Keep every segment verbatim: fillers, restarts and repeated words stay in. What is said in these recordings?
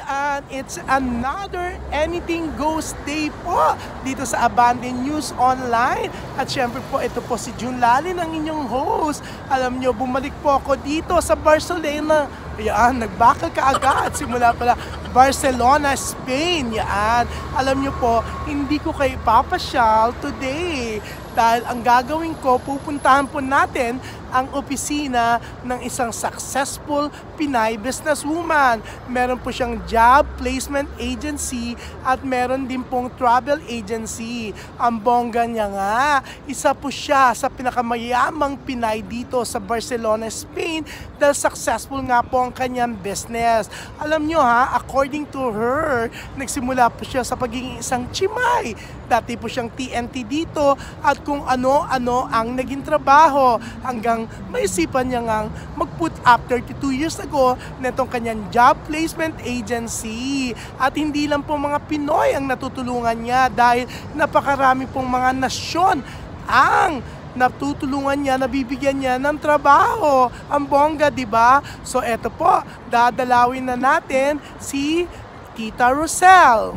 Yan, it's another Anything Goes Day po dito sa Abante News Online. At syempre po, ito po si June Lalin, ang inyong host. Alam nyo, bumalik po ako dito sa Barcelona. Yan, nagbakal ka agad. Simula pala Barcelona, Spain. Yan, alam nyo po, hindi ko kayo ipapasyal today. Dahil ang gagawin ko, pupuntahan po natin ang opisina ng isang successful Pinay businesswoman. Meron po siyang job placement agency at meron din pong travel agency. Ang bongga niya nga, isa po siya sa pinakamayamang Pinay dito sa Barcelona, Spain dahil successful nga po ang kanyang business. Alam nyo ha, according to her, nagsimula po siya sa pagiging isang chimay. Dati po siyang T N T dito at kung ano-ano ang naging trabaho hanggang maisipan niya ngang mag-put up thirty-two years ago na itong kanyang job placement agency. At hindi lang po mga Pinoy ang natutulungan niya dahil napakarami pong mga nasyon ang natutulungan niya, nabibigyan niya ng trabaho. Ang bongga, di ba? So eto po, dadalawin na natin si Tita Rosel.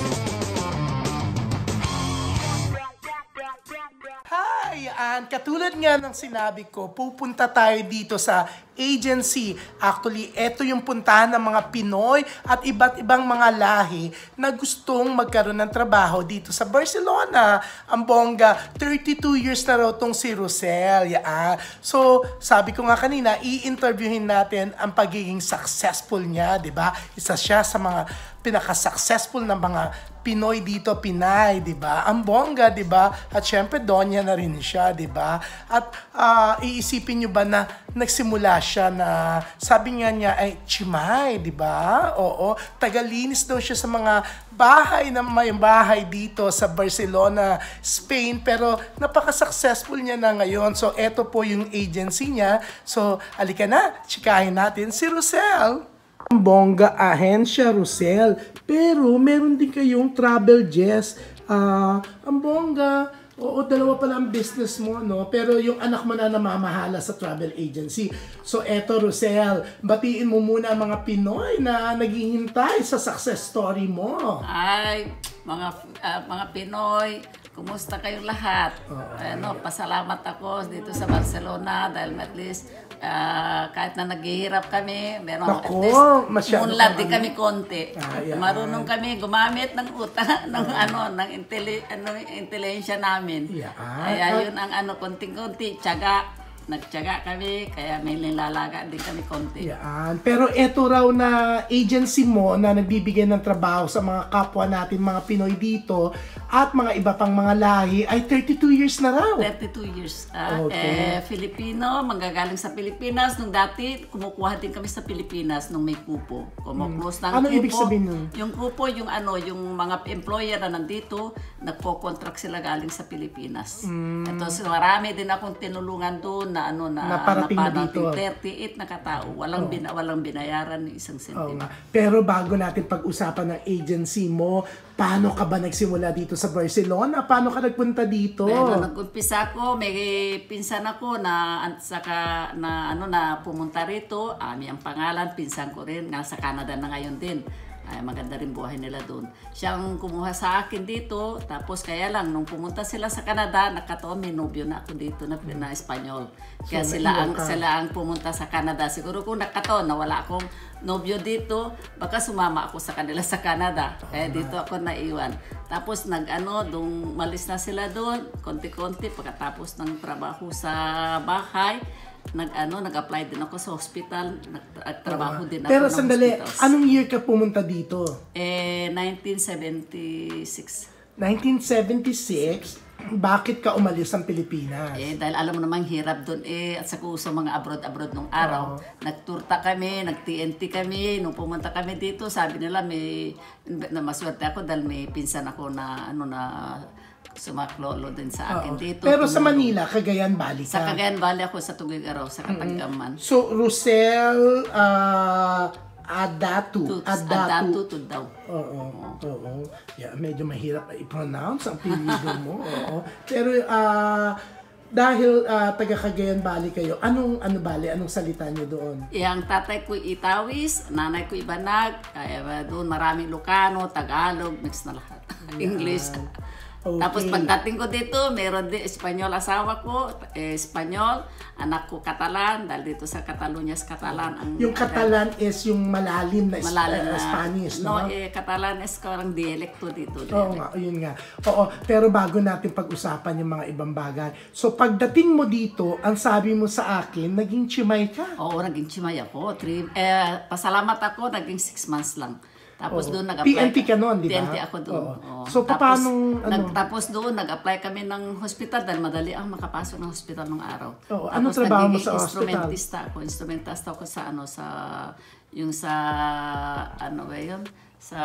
Yan, katulad nga ng sinabi ko, pupunta tayo dito sa agency. Actually, ito yung puntahan ng mga Pinoy at iba't ibang mga lahi na gustong magkaroon ng trabaho dito sa Barcelona. Ang bongga, thirty-two years na raw tong si Rosel. Yan. So, sabi ko nga kanina, i-interviewin natin ang pagiging successful niya, di ba? Isa siya sa mga pinaka-successful na mga Pinoy dito, Pinay, di ba? Ang bongga, di ba? At syempre, donya na rin siya, di ba? At uh, iisipin nyo ba na nagsimula siya na sabi nga niya ay chimay, di ba? Oo, tagalinis daw siya sa mga bahay na may bahay dito sa Barcelona, Spain, pero napaka-successful niya na ngayon. So, eto po yung agency niya. So, alika na, chikahin natin si Rosel. Ang bongga, ahensya Rosel. Pero meron din kayong travel jets. Uh, ang bongga, oo, dalawa pala ang business mo, no? Pero yung anak mo na namamahala sa travel agency. So eto Rosel, batiin mo muna ang mga Pinoy na naghihintay sa success story mo. Ay, mga uh, mga Pinoy, kumusta kayong lahat? Oh, ano, pasalamat ako dito sa Barcelona dahil at least uh, kahit na naghihirap kami, meron Ako, at least munlad din ano. kami konti. Ah, yeah. Marunong kami gumamit ng utak ng oh. ano ng inteli ano intelihensya namin. Yeah. Kaya yun ang ano konting-konti, tiyaga. Nagtiyaga kami, kaya may nilalaga din kami konti. Yan. Pero eto raw na agency mo na nagbibigay ng trabaho sa mga kapwa natin, mga Pinoy dito, at mga iba pang mga lahi, ay thirty-two years na raw. thirty-two years. Uh, okay. eh, Filipino, manggagaling sa Pilipinas. Nung dati, kumukuha din kami sa Pilipinas nung may kupo. Kumuklose ng ano kupo. Ibig sabihin nun? Yung kupo, yung ano, yung mga employer na nandito, nagpo-contract sila galing sa Pilipinas. Mm. Ito, so, marami din akong tinulungan doon na ano na naparating na dito. thirty-eight na katao. Walang, oh. bina, walang binayaran ng isang sentimo. Oh, pero bago natin pag-usapan ng agency mo, paano ka ba nagsimula dito sa Barcelona? Paano ka nagpunta dito? Pero nag-umpisa ako, may pinsan ako na saka na ano na pumunta rito. Ami ang pangalan, pinsan ko rin, nga sa Canada na ngayon din. Ay, maganda rin buhay nila doon. Siyang kumuha sa akin dito, tapos kaya lang, nung pumunta sila sa Canada, nakataon, may nobyo na ako dito na, na Espanyol. Kaya so, sila, ang, sila ang pumunta sa Canada. Siguro kung nakataon na wala akong nobyo dito, baka sumama ako sa kanila sa Canada. Kaya dito ako naiwan. Tapos nag-ano, dung malis na sila doon, konti-konti, pagkatapos ng trabaho sa bahay, nag-ano, nag-apply din ako sa hospital, nagtrabaho uh, din ako pero ng sandali, hospitals. Anong year ka pumunta dito? Eh, nineteen seventy-six. nineteen seventy-six? Bakit ka umalis ng Pilipinas? Eh, dahil alam mo namang hirap doon eh, at sa kuso mga abroad-abroad nung araw. Uh, Nagturta kami, nag-T N T kami, nung pumunta kami dito, sabi nila may, na maswerte ako dahil may pinsan ako na, ano na, sumaklolo din sa akin. Uh, dito. Pero sa Manila, Cagayan Valley ka? Sa Cagayan Valley ako, sa Tugigaraw, sa Katagaman. Mm-hmm. So, Rosel uh, Adatu. Adatu to daw. Oo, oo. Yeah, medyo mahirap i-pronounce ang apelyido mo. Oo. Pero, uh, dahil ah, taga Cagayan Valley kayo, anong ano bali, anong salita niyo doon? Yang tatay ko Itawis, nanay ko Ibanag, kaya doon maraming Lucano, Tagalog, mix na lahat. English. Okay. Tapos pagdating ko dito, meron din Espanyol asawa ko, eh, Espanyol, anak ko Catalan, dahil dito sa Catalunya is Catalan. Ang, Yung Catalan is yung malalim na, malalim uh, na Spanish, no? No, eh, Catalan is parang dialekto dito. Oo nga, yun nga. Oo, pero bago natin pag-usapan yung mga ibang bagay. So pagdating mo dito, ang sabi mo sa akin, naging chimay ka. Oo, naging chimay ako. Three, eh, pasalamat ako, naging six months lang. Tapos Oo. doon nag-apply. P N P ka noon, di ba? P N P ako doon. Oo. Oo. So, tapos, paano, ano? nag, tapos doon, nag-apply kami ng hospital dahil madali ang makapasok ng hospital nung araw. Oo. Tapos, Anong trabaho mo nagiging sa hospital? Instrumentista ako. Instrumentista ako sa ano, sa, yung sa, ano ba yun? Sa,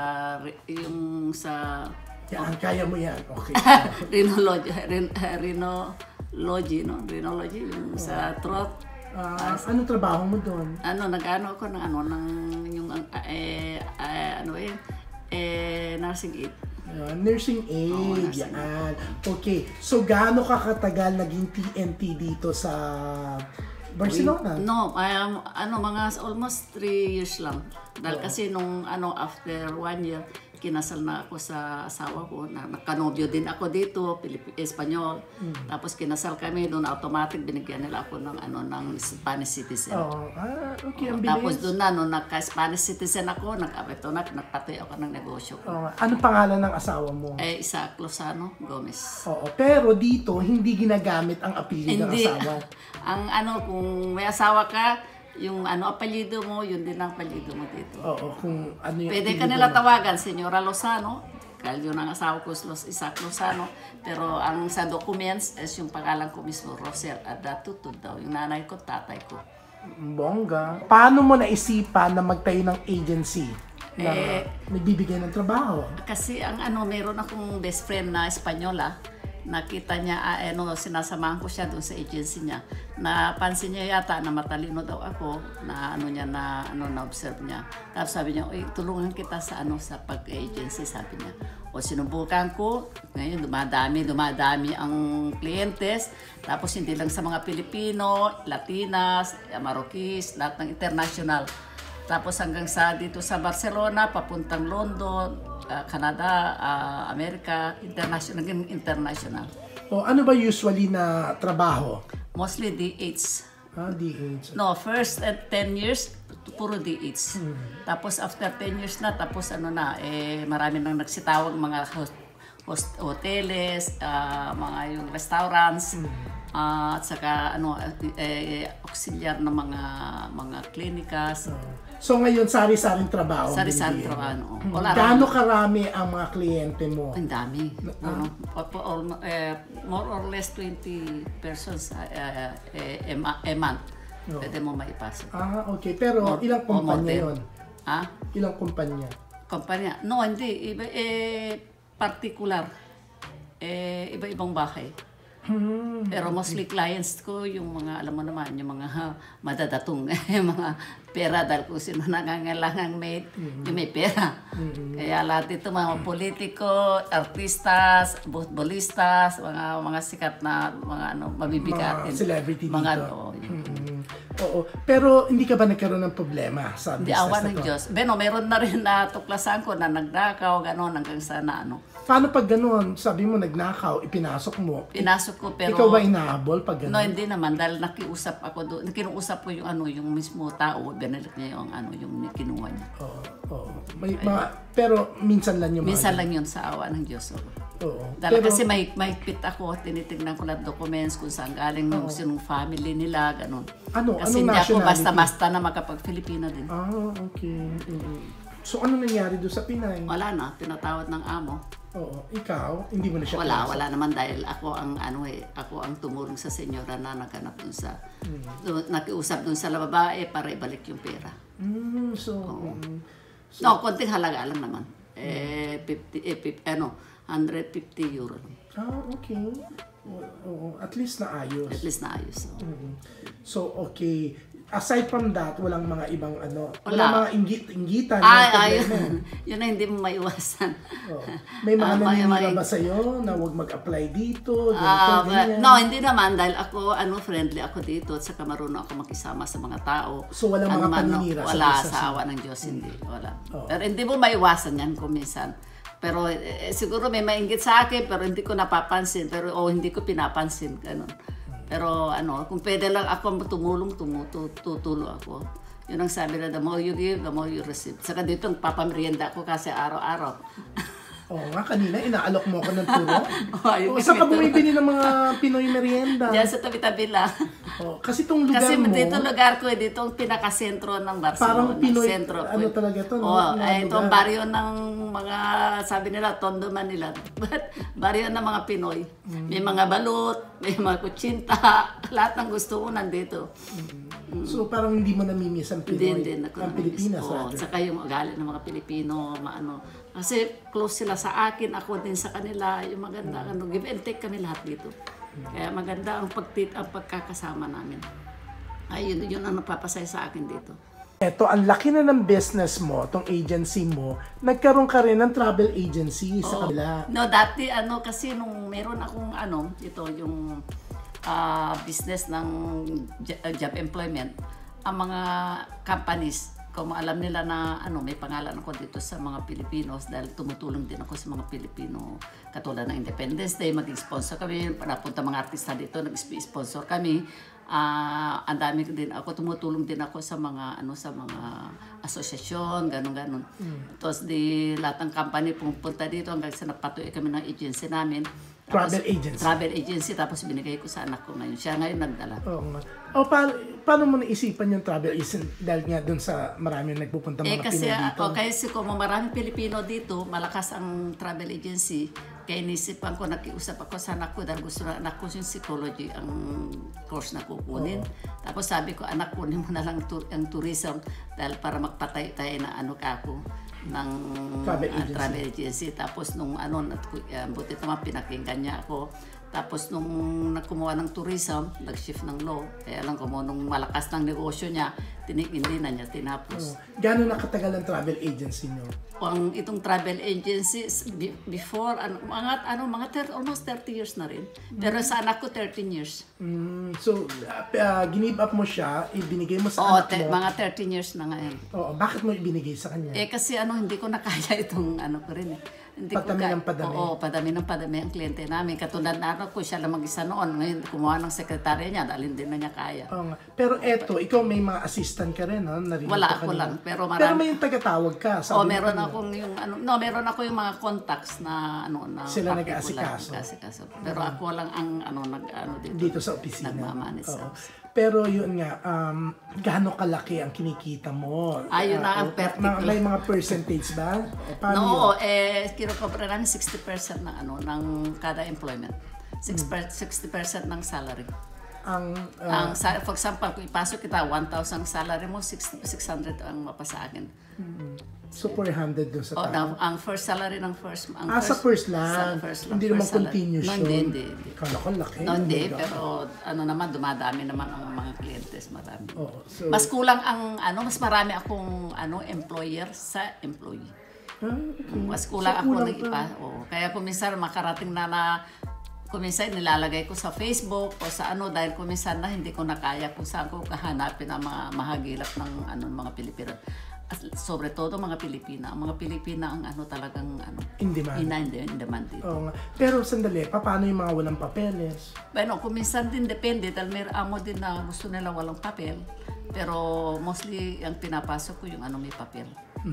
yung sa, Yan, kaya mo yan. Okay. rhinology, rin, rhinology, no? Rhinology, yung sa throat. Ah, anong trabaho mo doon? Ano, nag-ano ako ng ano, ng yung, eh, eh, ano eh, eh, nursing aid. Uh, nursing aid, Oo, nursing yan. Okay, so gaano ka katagal naging T N T dito sa Barcelona? No, um, ano, mga almost three years lang. Dahil kasi nung, ano, after one year, kinasal na ako sa asawa ko, na nagkanobyo din ako dito, Pilip Espanyol. Mm. Tapos kinasal kami, doon automatic binigyan nila ako ng ano ng Spanish citizen. Oh, ah, okay, ang bilis. Tapos doon na, nung nagka-Spanish citizen ako, nag-apekto na, nagpatuloy ako ng negosyo ko. Oh, ano pangalan ng asawa mo? Eh, Isaac Lozano Gomez. Oo, pero dito, hindi ginagamit ang apelyido ng Hindi. asawa. Ang ano, kung may asawa ka, yung ano apelyido mo, yun din ang apelyido mo dito. Oo, kung ano yung Pwede ka apelyido nila mo. tawagan, Senyora Lozano, dahil yun ang asawa ko, Los Isaac Lozano. Pero ang sa documents is yung pangalan ko mismo, Rosel Adatutod daw. Yung nanay ko, tatay ko. Bongga. Paano mo naisipan na magtayo ng agency na Eh, nagbibigay ng trabaho? Kasi ang ano, meron akong best friend na Espanyola. Nakita niya, ah, ano, sinasamahan ko siya doon sa agency niya. Napansin niya yata na matalino daw ako, na ano niya, na ano, na-observe niya. Tapos sabi niya, uy, tulungan kita sa ano, sa pag-agency, sabi niya. O sinubukan ko, ngayon dumadami, dumadami ang clientes. Tapos hindi lang sa mga Pilipino, Latinas, Marokis, lahat ng international. Tapos hanggang sa dito sa Barcelona, papuntang London, uh, Canada, uh, Amerika, international, naging international. O ano ba usually na trabaho? Mostly D H. Ah, D H. No, first at ten years, puro D H. Hmm. Tapos after ten years na, tapos ano na, eh, marami nang nagsitawag mga host, host, hoteles, uh, mga yung restaurants, hmm. Uh, at saka ano eh, auxiliar ng mga mga klinikas. So ngayon sari-saring trabaho. Sari-saring trabaho. No. Wala Gaano karami ang mga kliyente mo? Ang dami. Uh, ano, uh, uh, more or less twenty persons uh, uh, uh, a month. No. Pwede mo maipasok. Ah, okay. Pero more, ilang kumpanya yun? Ha? Ilang kumpanya? Kumpanya? No, hindi. Iba, eh, particular. Eh, iba-ibang bahay. Hmm, pero mostly clients ko, yung mga, alam mo naman, yung mga ha, madadatong, yung mga pera, dahil kung sino nangangailangang maid, mm-hmm. yung may pera. Mm-hmm. Kaya lahat ito, mga politiko, artistas, futbolistas, mga mga sikat na, mga ano, mabibigatin. Mga celebrity mga, dito. Oo, mm-hmm. Oo. Pero hindi ka ba nagkaroon ng problema sa hindi, business awa na ng to? Diyos. Beno, meron na rin na tuklasan ko na nagdakaw, gano'n, hanggang sa na, ano. Paano pag gano'n, sabi mo nagnakaw, ipinasok mo? Pinasok ko, pero... Ikaw ba inahabol pag gano'n? No, hindi naman. Dahil nakiusap ako doon. Kinuusap ko yung ano, yung mismo tao. Binalik niya yung ano, yung kinuha niya. Oo. Oo. May, mga, pero minsan lang yung Minsan mga lang yun sa awa ng Diyos. Oo. Oo. Dahil Pero, kasi may, may pit ako. Tinitignan ko lahat documents kung saan galing yung sinong family nila. Ganun. Ano? Kasi Anong hindi ako nationality? basta-basta na makapag-Filipino din. Ah, okay. Mm-hmm. So, ano nangyari doon sa Pinay? Wala na. Pinatawad ng amo. Oo. Ikaw, hindi mo na siya Wala, pinasok? wala naman dahil ako ang ano eh, ako ang tumulong sa senyora na naghanap dun sa, mm. dun, nakiusap dun sa babae para ibalik yung pera. Mm, so, mm, so, No, konting halaga lang naman. Eh, fifty, eh, fifty, ano, one hundred fifty euro lang. ah, okay. Oo, at least naayos. At least naayos. So. Mm. So, okay. aside from that, walang mga ibang ano, Wala. walang mga inggit-inggitan. Ay, ng ay, problema. yun na hindi mo maiwasan. Oh. May mga Ah, may- naninira may- ba sa'yo na huwag mag-apply dito? Ganito, Ah, ganyan? no, hindi naman dahil ako ano friendly ako dito at saka marunong ako makisama sa mga tao. So, walang Ano mga man, no, paninira sa Wala business sa mo? awa ng Diyos, hindi. Wala. Oo. Pero hindi mo maiwasan yan kung minsan. Pero eh, siguro may mainggit sa akin pero hindi ko napapansin. Pero o hindi ko pinapansin. Ganun. Pero ano, kung pwede lang ako tumulong, tumutu- tutulong ako. Yun ang sabi na, the more you give, the more you receive. Saka dito, papamerienda ako kasi araw-araw. Oo nga, kanina inaalok mo ako ng turo. Oh, ayun, O, saan ka may turo. bumibili ng mga Pinoy merienda? Diyan sa tabi-tabi lang. Oh, kasi itong lugar Kasi mo, dito lugar ko, eh, dito ang pinakasentro ng Barcelona. Parang Pinoy, sentro ano po. talaga to, no? Oo, Na eh, ito ang lugar. baryo ng mga, sabi nila, Tondo Manila. But, baryo ng mga Pinoy. Mm. May mga balot, may mga kutsinta, lahat ng gusto mo nandito. so parang hindi mo namimiss ang Hindi, Pinoy, hindi. ang Pilipinas. Oo, rather. saka yung ugali ng mga Pilipino, maano. Kasi close sila sa akin, ako din sa kanila. Yung maganda, ano, give and take kami lahat dito. Kaya maganda ang, pagtit ang pagkakasama namin. Ay, yun, yun ang napapasaya sa akin dito. Eto, ang laki na ng business mo, tong agency mo, nagkaroon ka rin ng travel agency sa kabila. No, dati ano kasi nung meron akong ano, ito yung ah, business ng j- uh, job employment, ang mga companies, kung alam nila na ano, may pangalan ako dito sa mga Pilipinos dahil tumutulong din ako sa mga Pilipino katulad ng Independence Day, mag-sponsor kami, napunta mga artista dito, nag-sponsor kami. Ah, ang dami din ako, tumutulong din ako sa mga ano sa mga asosasyon, ganun ganon. Tapos di lahat ng company pumunta dito hanggang sa napatuloy kami ng agency namin. Tapos, Travel agency. Travel agency, tapos binigay ko sa anak ko ngayon. Siya ngayon nagdala. Oo nga. O, paano, paano mo naisipan yung travel agency dahil nga dun sa marami nagpupunta Eh mga kasi, Pinoy dito? o kasi kung maraming Pilipino dito, malakas ang travel agency. Kaya inisipan ko, nakiusap ako sa anak ko dahil gusto na anak ko yung psychology ang course na kukunin. Tapos sabi ko, anak, kunin mo na lang tu- ang tourism dahil para magpatay tayo na ano ka ako ng Travel ah, agency. travel agency. Tapos nung ano, nat- uh, buti naman pinakinggan niya ako. Tapos nung nakumuha ng tourism, nag-shift ng law. Kaya lang kung nung malakas ng negosyo niya, tinik hindi na niya tinapos. Gano'n nakatagal ang travel agency nyo? Ang itong travel agencies be- before ano mga ano mga thirty, almost thirty years na rin. Pero sa anak ko thirteen years. Mm, so, uh, uh, ginib up mo siya, ibinigay mo sa Oo, anak te- mo. mga thirteen years na ngayon. Oo, bakit mo ibinigay sa kanya? Eh kasi ano hindi ko na kaya itong ano ko rin eh. Hindi Padami ko kaya- ng padami. Oo, padami ng padami ang kliyente namin. Katulad na ano ko siya lang mag-isa noon. Ngayon kumuha ng sekretarya niya dahil hindi na niya kaya. Oo nga. Pero eto, ikaw may mga assistant ka rin, no? Narinig Wala ko ako kanina. lang, pero marami. Pero may yung tagatawag ka. sabi Oh, mo meron kanina. akong yung ano, no, meron ako yung mga contacts na ano na Sila particular, nag-aasikaso. nag-aasikaso. Pero ako lang ang ano nag ano dito. Dito sa opisina. Nagmamanage sa Oo. opisina. Pero yun nga, um, gaano kalaki ang kinikita mo? Ah, yun na Ah, ang o- particular. May mga percentage ba? O, paano No, yun? eh kinokopra namin sixty percent ng ano ng kada employment. Hmm. sixty percent ng salary. Ang, ah, Ang sa- for example, kung ipasok kita one thousand salary mo, six hundred ang mapasa akin. so four hundred doon sa Oh, tao. na, ang first salary ng first ang Ah, sa first lang. sa first lang, Hindi naman first salary. continuous No, yun. hindi, hindi, hindi. Kala ko laki. No, Oh hindi, my God. pero ano naman, dumadami naman ang mga clientes, marami. Oo, so, Mas kulang ang ano, mas marami akong ano employer sa employee. ah, okay. Mas kulang So, ako kulang ng ipa. pa. Oo. Kaya kung minsan makarating na na kung minsan nilalagay ko sa Facebook o sa ano dahil kung minsan na hindi ko na kaya kung saan ko kahanapin ang mga mahagilap ng ano mga Pilipino. At sobre todo mga Pilipina. Ang mga Pilipina ang ano talagang ano In demand. in, in demand dito. Oo nga. Pero sandali, pa- paano yung mga walang papeles? Bueno, kung minsan din depende dahil may amo din na gusto nila walang papel. Pero mostly ang pinapasok ko yung ano may papel.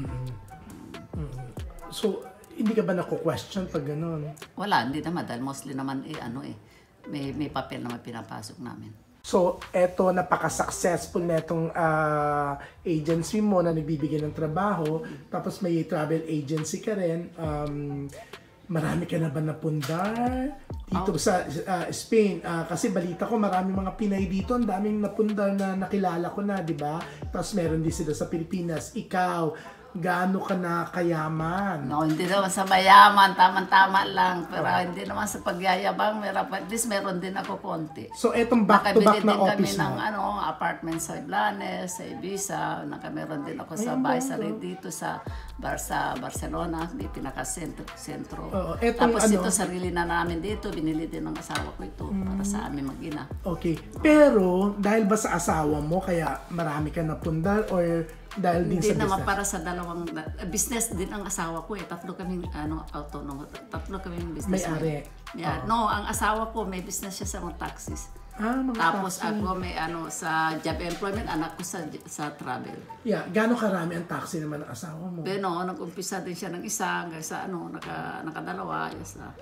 So, hindi ka ba nako-question pag gano'n? Wala, hindi naman dahil mostly naman eh ano eh may may papel naman pinapasok namin. So, eto, napaka-successful na itong ah, agency mo na nagbibigay ng trabaho. Tapos may travel agency ka rin. Um, marami ka na ba napundar dito sa ah, Spain? Ah, kasi balita ko marami mga Pinay dito. Ang daming napundar na nakilala ko na, di ba? Tapos meron din sila sa Pilipinas. Ikaw, gaano ka na kayaman? No, hindi naman sa mayaman, tama-tama lang. Pero hindi naman sa pagyayabang, meron, at least meron din ako konti. So, etong back-to-back Nakabili na din kami office ng mo? ano, apartment sa Iblanes, sa Ibiza. Nakameron din ako sa Baisari dito sa bar sa Barcelona, di pinaka-sentro. sentro. Oo, etong Tapos ano- ito, sarili na namin dito. Binili din ng asawa ko ito para sa amin mag-ina. Okay. Pero, dahil ba sa asawa mo, kaya marami ka napundar or dahil din Hindi sa naman business? para sa dalawang uh, business din ang asawa ko eh. Tatlo kaming ano autonomous. Tatlo kaming business. May-ari. Yeah. No, ang asawa ko may business siya sa mga taxis. Ah, mga Tapos taxi. ako may ano sa job employment, anak ko sa sa travel. Yeah, gaano karami ang taxi naman ng asawa mo? Pero no, nag-umpisa din siya ng isa hanggang sa ano, naka, nakadalawa. Yes, ah.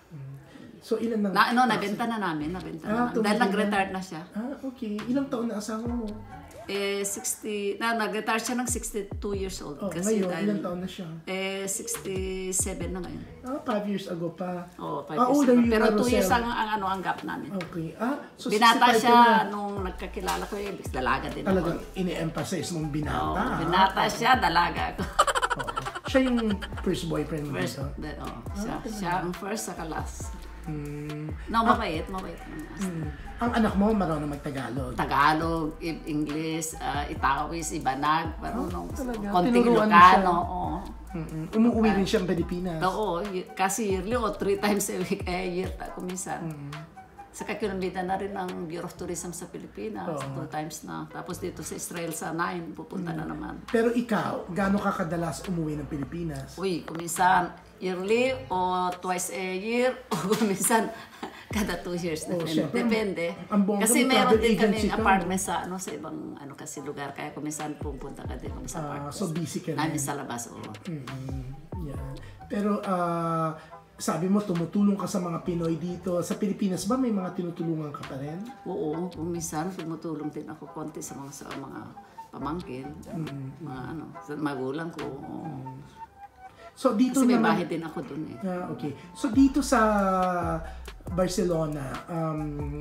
So, ilan nang... Na, ano, nabenta na namin, nabenta Ah, na. Dahil tuloy nag-retire na siya. Ah, okay. Ilang taon na asawa mo? Eh, sixty, na, nag-retire siya ng sixty-two years old. Oh, kasi ngayon, dahil, ilang taon na siya? eh, sixty-seven na ngayon. Ah, five years ago pa. Oo, five Ah, years older ago. you Pero na, two years Rosel. ang, ang, ano, ang gap namin. Okay. Ah, so Binata sixty-five siya ka na. nung nagkakilala ko, eh, dalaga din Talagang ako. ini-emphasize mong binata. Oo, ah. binata siya, dalaga ako. Oo. Siya yung first boyfriend mo First, dito? then, oh, siya, siya ang first, saka last. Hmm. No, mabait, mabait. Hmm. Ang anak mo marunong magtagalog. Tagalog, I- English, uh, Itawis, Ibanag, marunong. Ah, talaga? Konting Tinuruan mo Ilocano, siya? oo. Mm-mm. Umuwi din siya ng Pilipinas. Oo, y- kasi yearly o three times a week, eh, year ta kuminsan. Saka kinumita na rin ng Bureau of Tourism sa Pilipinas, two times na. Tapos dito sa Israel sa nine, pupunta na naman. Pero ikaw, gaano ka kadalas umuwi ng Pilipinas? Uy, kuminsan yearly o twice a year o kuminsan kada two years. Oh, Depende. syempre, Depende. ang bongga Kasi mo, meron travel din agency kaming ka, apartment sa ano sa ibang ano kasi lugar. Kaya kuminsan pupunta ka din sa Ah, apartment. so busy ka Namin rin. sa labas, oo. Mm, yan. Pero ah, sabi mo, tumutulong ka sa mga Pinoy dito. Sa Pilipinas ba may mga tinutulungan ka pa rin? Oo, kuminsan tumutulong din ako konti sa mga sa mga pamangkin, mga ano, sa magulang ko. oo. So dito Kasi may naman... bahay din ako dun eh. Ah, okay. So dito sa Barcelona, um,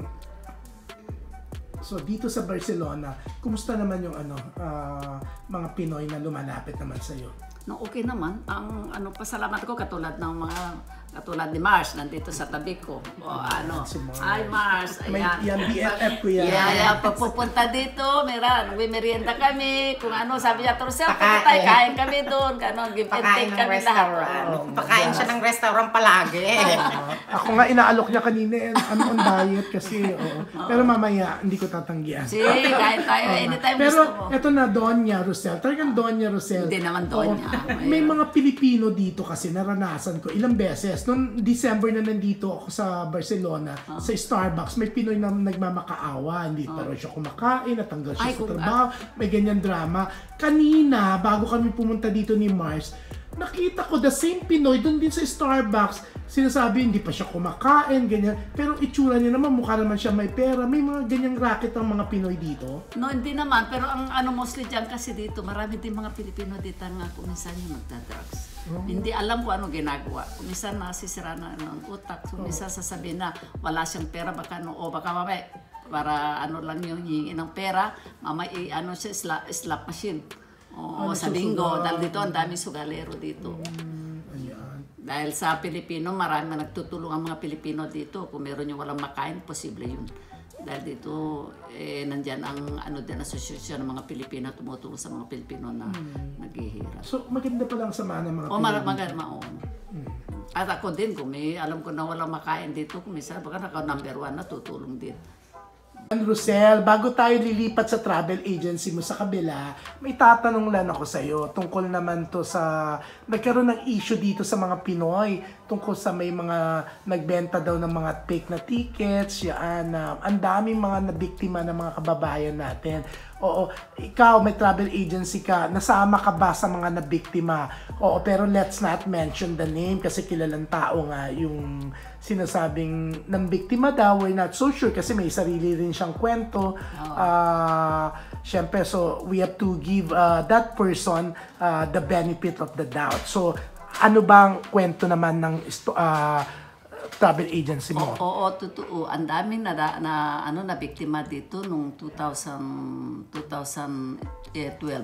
so dito sa Barcelona, kumusta naman yung ano, ah, mga Pinoy na lumalapit naman sa iyo? No, okay naman. Ang ano pasalamat ko katulad ng mga katulad ni Mars nandito sa tabi ko. O ano, Si Mars. ay Mars, May ayan. yan B F F ko yan. Yeah, yeah, pag pupunta dito, mera, nagme-merienda kami, kung ano, sabi niya, Torcel, Pakain. punta tayo, kain kami doon, gano'n, give and Pakain take ng kami restaurant. lahat. Pakain siya ng restaurant palagi. Ako nga inaalok niya kanina, eh, ano on diet kasi. Oo. Pero mamaya, hindi ko tatanggihan. Sige, kain tayo, anytime Pero gusto mo. eto na, Doña Rosel. Talagang Doña Rosel. Hindi naman Oo. Doña. May mga Pilipino dito kasi naranasan ko ilang beses. Noong December na nandito ako sa Barcelona, sa Starbucks, may Pinoy na nagmamakaawa. Hindi pa rin siya kumakain, natanggal siya Ay, sa kung- trabaho. May ganyan drama. Kanina, bago kami pumunta dito ni Mars, nakita ko the same Pinoy doon din sa Starbucks. Sinasabi, hindi pa siya kumakain, ganyan. Pero itsura niya naman, mukha naman siya may pera. May mga ganyang racket ang mga Pinoy dito. No, hindi naman. Pero ang ano mostly dyan kasi dito, marami din mga Pilipino dito nga kuminsan yung magdadrugs. Hindi alam kung ano ginagawa. Kuminsan nasisira na ng utak. Kuminsan sasabihin na wala siyang pera, baka no, o baka mamay, para ano lang yung hihingi ng pera, mamay i ano siya, slot, slot machine. O, Ano, sa bingo. susugal. Dahil dito, ang daming sugalero dito. Ayan. Dahil sa Pilipino, marami na nagtutulong ang mga Pilipino dito. Kung meron yung walang makain, posible yun. Dahil dito, eh, nandyan ang ano din, asosasyon ng mga Pilipino tumutulong sa mga Pilipino na naghihirap. So, maganda pa lang samahan ng mga O, Pinoy mar- dito. maganda, oo. At ako din, kung may alam ko na walang makain dito, kung minsan, baka naka number one na tutulong din. And Rosel, bago tayo lilipat sa travel agency mo sa kabila, may tatanong lang ako sa iyo tungkol naman to sa nagkaroon ng issue dito sa mga Pinoy tungkol sa may mga nagbenta daw ng mga fake na tickets, yan, na ang daming mga nabiktima ng mga kababayan natin. Oo, ikaw may travel agency ka, nasama ka ba sa mga nabiktima? Oo, pero let's not mention the name kasi kilalang tao nga yung sinasabing ng biktima daw. We're not so sure kasi may sarili rin siyang kwento. Ah, syempre, so we have to give uh, that person uh, the benefit of the doubt. So, ano bang kwento naman ng isto- uh, travel agency mo? Oo, totoo. Ang daming na, na ano na biktima dito nung two thousand, twenty twelve.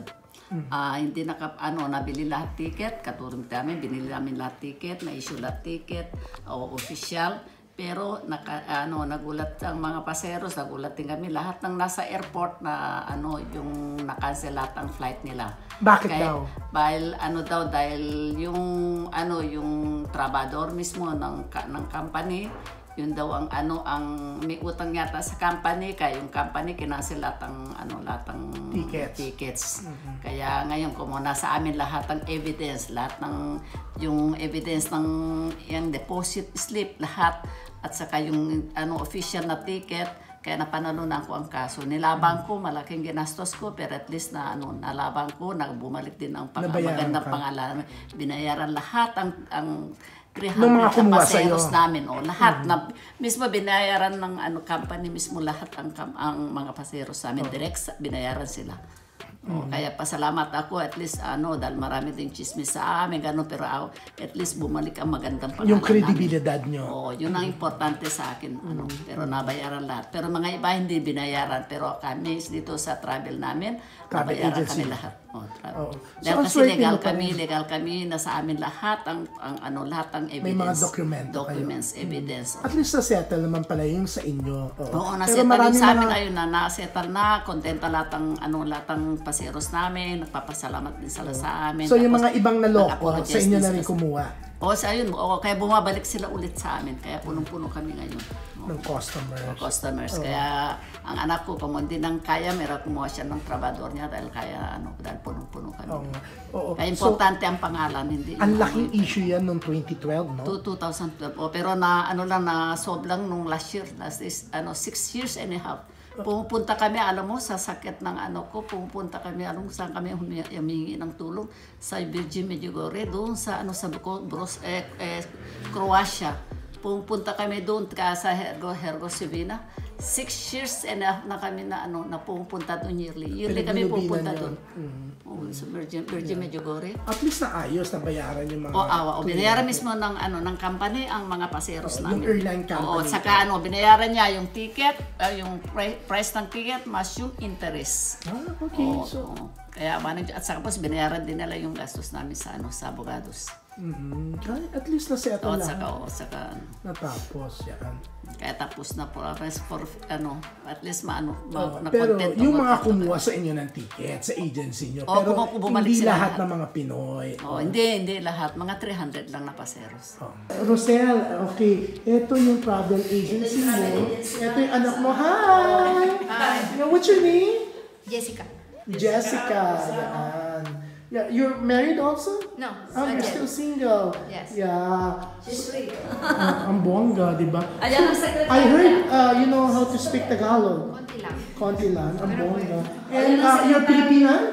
Ah, hindi naka, ano, nabili lahat ticket, katulong namin, binili namin lahat ticket, na-issue lahat ticket, o official. Pero naka, ano, nagulat ang mga paseros, nagulat din kami lahat ng nasa airport na ano, yung na-cancel lahat ang flight nila. Bakit Kaya, daw? Dahil ano daw dahil yung ano yung trabador mismo ng ka- ng company, yun daw ang ano ang may utang yata sa company, kaya yung company kinansel lahat ng ano lahat ng Tickets. tickets. Kaya ngayon kung nasa amin lahat ng evidence, lahat ng yung evidence ng yung deposit slip lahat at saka yung ano official na ticket, kaya napanalunan ko ang kaso. Nilaban ko, malaking ginastos ko, pero at least na ano, nalaban ko, nagbumalik din ang pang Nabayaran magandang ka. pangalan. Binayaran lahat ang ang three Nung mga hundred kumuha na paseros sa'yo. namin, oh, lahat na mismo binayaran ng ano company mismo lahat ang kam- ang mga paseros namin direct sa- binayaran sila. Oh, kaya pasalamat ako at least ano dahil marami ding chismis sa amin gano'n, pero ako, at least bumalik ang magandang pangalan Yung namin. kredibilidad nyo. Oo, yun ang importante sa akin. Ano, pero nabayaran lahat. Pero mga iba hindi binayaran. Pero kami dito sa travel namin, Travel nabayaran agency. kami lahat. Oh, travel. Oo. Dahil So, ang kasi swerte legal mo pa kami, rin. legal kami, nasa amin lahat ang, ang ano, lahat ang evidence. May mga dokumento kayo. Documents, evidence. At least na-settle naman pala yung sa inyo. Oo, Oo, Pero nasettle din maraming sa amin mga- ayun na, nasettle na, kontenta lahat ang, ano, lahat ang paseros namin, nagpapasalamat din sila sa amin. So yung Tapos, mga ibang naloko, nag-apologize sa inyo din na sila rin sa- kumuha Oo, sa ayun, oo, kaya bumabalik sila ulit sa amin, kaya punong-puno kami ngayon. Oo. ng customers. Customers. Kaya ang anak ko, kung hindi nang kaya, meron kumuha siya ng trabador niya dahil kaya, ano, dahil punong-puno kami. Oo. Oo. Kaya So, importante ang pangalan, hindi. ang laking issue yan noong twenty twelve, no? To two thousand twelve. Oh, pero na ano lang na solve lang nung last year, last is ano six years and a half. Pumupunta kami, alam mo, sa sakit ng ano ko, pumupunta kami, alam mo, saan kami humi- humingi ng tulong? Sa Virgin Medjugorje, doon sa ano sa Buko- Bros, eh, eh, Croatia. Pumupunta kami doon ka sa Hergo, Herzegovina. Six years and a half na kami na ano na pumupunta doon yearly. Yearly kami Pinagbinubilan pupunta yun. doon. Oo, sa Virgin, Virgin Medjugorje. At least naayos, nabayaran yung mga... O awa, o binayaran mismo ng ano ng company ang mga paseros Oh, yung namin. airline company. Oo, saka ano, binayaran niya yung ticket, uh, yung pri- price ng ticket mas yung interest. Ah, okay. Oo, So, oo. Kaya manage at saka po binayaran din nila yung gastos namin sa ano sa abogados. mhm. Ay, at least na-settle Oo, at lang. saka oo, saka ano. Natapos, yan. Kaya tapos na po rest for ano, at least maano, Oh, ma- pero na-content yung ako. mga kumuha sa inyo ng ticket, sa agency nyo, Oo, pero kumuha- bumalik hindi sila lahat lahat. ng mga Pinoy. Oh, hindi, hindi lahat. Mga three hundred lang na paseros. Oh. Rosel, okay, ito yung travel agency mo. Ito yung anak mo. Hi! Hi. Yeah, what's your name? Jessica. Jessica. Yan. Yeah, you're married also? No, Oh, not you're yet. still single. Yes. Yeah. She's sweet. Uh, ang bongga, di ba? Ayan ang I heard uh, you know how to speak Tagalog. Konti lang. Konti lang, ang bongga. And uh, you're Filipina?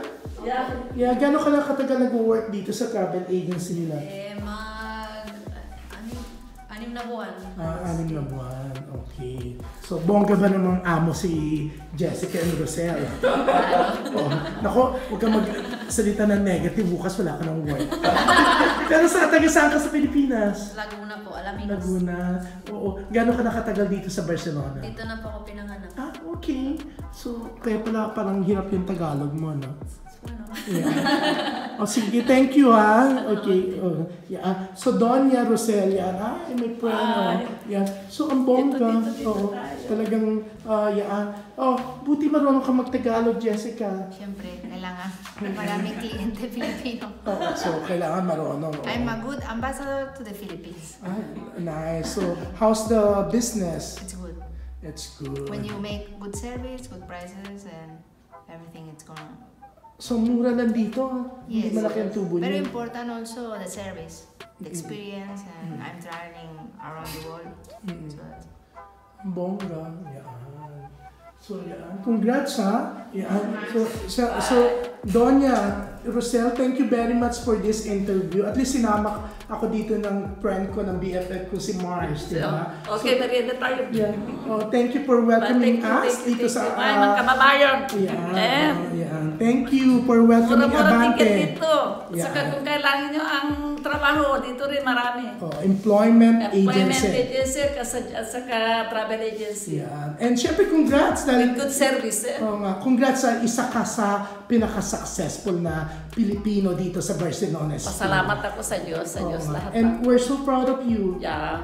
Yeah, gano'n ka na katagal nag-work dito sa travel agency nila? Eh, mag... Anim, anim na buwan. Ah, anim na buwan. Okay. So, bongga ba namang amo si Jessica and Rosel? Oh, nako, huwag kang magsalita ng negative. Bukas wala ka ng work. Pero sa taga saan ka sa Pilipinas? Laguna po, Alaminos. Laguna. Oo. Gano'n ka nakatagal dito sa Barcelona? Dito na po ako pinanganak. Ah, okay. So, kaya pala parang hirap yung Tagalog mo, no? Ano? Yeah. Oh, sige, thank you ha. Okay. Oh, yeah. So, Donya Rosel, yan. Ay, may friend. Oh. Yeah. So, ang bongga. Oo. Talagang, uh, yeah. Oh, buti marunong ka mag-Tagalog, Jessica. Siyempre, kailangan. Maraming kliyente Pilipino. Oh, so, kailangan marunong. Oh. I'm a good ambassador to the Philippines. Ah, nice. So, how's the business? It's good. It's good. When you make good service, good prices, and everything, it's gonna... So, mura lang dito. Hindi Yes. malaki ang tubo Very niyo. important also the service, the experience, and I'm traveling around the world. Mm. So that's Bongga. Yan. So, yan. Congrats ha. Yan. So, so, so, Donya, Rosel, thank you very much for this interview. At least sinama ako dito ng friend ko, ng B F F ko, si Mars. Di ba? Okay, merienda tayo. Yeah. Oh, thank you for welcoming Thank you, us thank you, dito thank sa... you. Ay, mga kababayan. Yan. Eh. oh, yan. Ayan. Thank you for welcoming Mura-mura Abante. ticket dito. Yeah. Saka kung kailangan nyo ang trabaho, dito rin marami. Oh, employment, Employment agency. agency, kasi- at saka travel agency. Yan. And syempre, congrats With dahil good service. Eh. Oo nga, congrats sa isa ka sa pinaka-successful na Pilipino dito sa Barcelona. Pasalamat ako sa Diyos, sa Oo Diyos nga. lahat. And we're so proud of you. Yeah,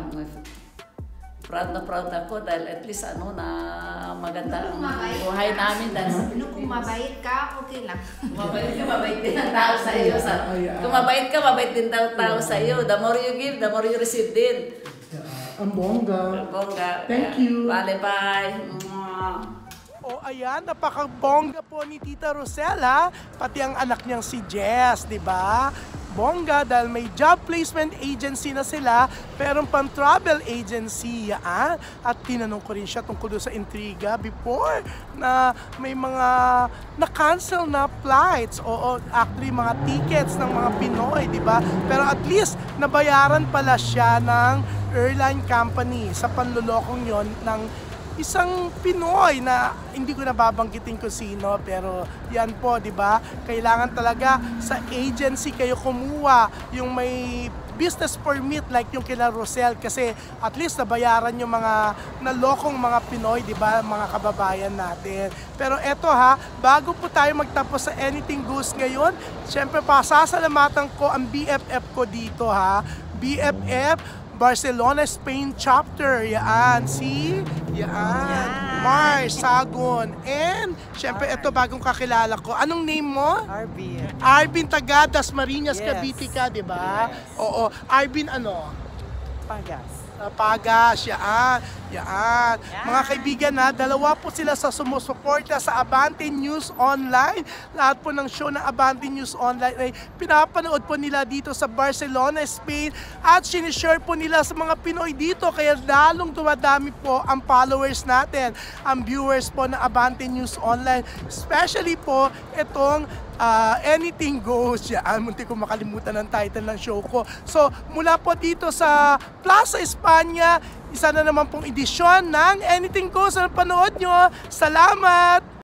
proud na proud ako dahil at least ano na maganda ang buhay namin dahil sa Ano, kung mabait ka, okay lang. mabait ka, mabait din ang tao sa iyo. Sa, Yeah. kung mabait ka, mabait din daw tao sa iyo. The more you give, the more you receive din. Yeah. Ang bongga. Bongga. Thank Kaya, you. Bye bye. Mwah. O ayan, napakabongga po ni Tita Rosella, pati ang anak niyang si Jess, di ba? Bongga dahil may job placement agency na sila, pero pang travel agency yan. At tinanong ko rin siya tungkol doon sa intriga before na may mga na-cancel na flights. Oo, actually mga tickets ng mga Pinoy, di ba? Pero at least nabayaran pala siya ng airline company sa panlulokong yon ng isang Pinoy na hindi ko nababanggitin kung sino, pero yan po, di ba? Kailangan talaga sa agency kayo kumuha yung may business permit like yung kila Rosel kasi at least nabayaran yung mga nalokong mga Pinoy, di ba? Mga kababayan natin. Pero eto ha, bago po tayo magtapos sa Anything Goes ngayon, syempre pasasalamatan ko ang B F F ko dito ha. B F F Barcelona, Spain chapter. Yan. See? Yan. Mars, Sagon. And, syempre, ito bagong kakilala ko. Anong name mo? Arvin. Arvin Taga, Dasmariñas, Yes. Cavite ka, di ba? Oo. Arvin ano? Pagas. Pagas, yan, yan. Mga kaibigan na, dalawa po sila sa sumusuporta sa Abante News Online. Lahat po ng show ng Abante News Online ay pinapanood po nila dito sa Barcelona, Spain at sinishare po nila sa mga Pinoy dito kaya lalong dumadami po ang followers natin, ang viewers po ng Abante News Online. Especially po itong Uh, Anything Goes. Yan, munti ko makalimutan ang title ng show ko. So, mula po dito sa Plaza España, isa na naman pong edisyon ng Anything Goes. Ano panood nyo? Salamat!